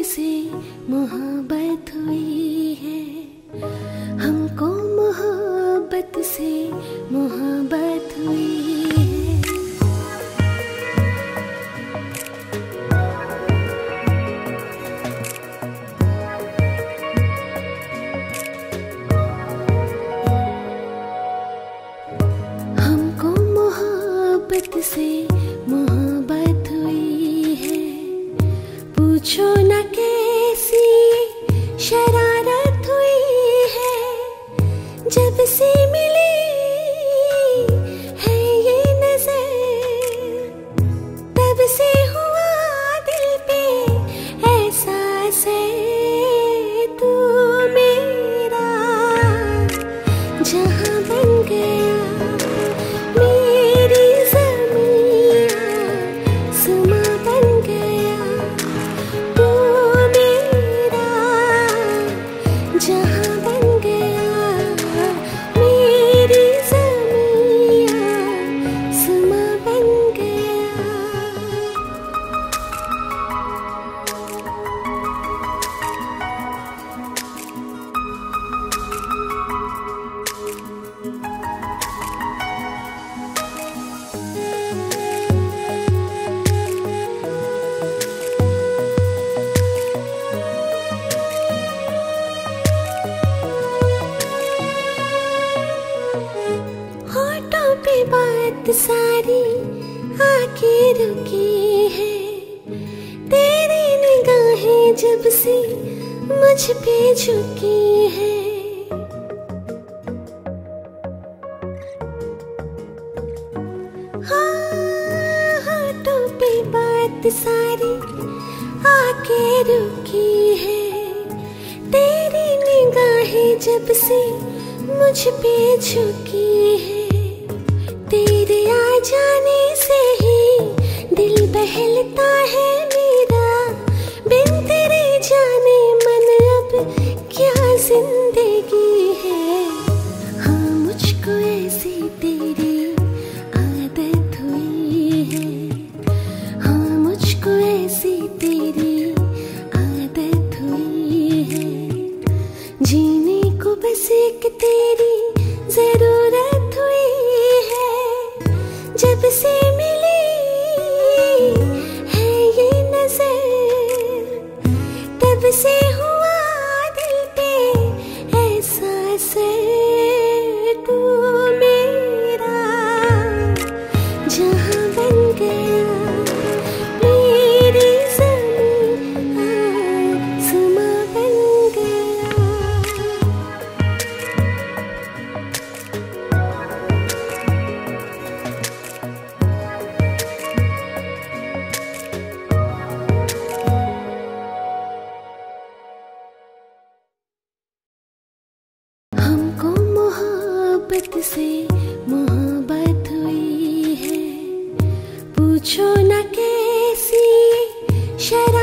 से मोहब्बत हुई है, हमको मोहब्बत से मोहब्बत हुई है। हमको मोहब्बत से मोहब्बत हुई है, पूछो न कैसी शरारत हुई है, जब से मिली है ये नजर, तब से हुआ दिल पे एहसास है तू मेरा, जहां बन गया मेरी ज़मीं आसमां बन गया, तू मेरा जहां बन गया मेरी ज़मीं आसमां बन गया। होठों पे बात सारी आके रुकी है, तेरी निगाहें जब से मुझ पे झुकी है, हाँ होठों पे बात सारी आके रुकी है, तेरी निगाहें जब से मुझ पे झुकी है, तेरे आ जाने से ही दिल बहलता है मेरा, बिन तेरे जाने मन अब क्या जिंदगी है, हाँ मुझको ऐसी तेरी आदत हुई है, हाँ मुझको ऐसी तेरी आदत हुई है, जीने को बस एक तेरी जरूरत हुई है, जब से मिली है ये नजर, तब से हुआ दिल पे एहसास है तू मेरा, जहां बन गया मेरी ज़मीं आसमां बन गया। हमको मोहब्बत से मोहब्बत हुई है, पूछो न कैसी शरारत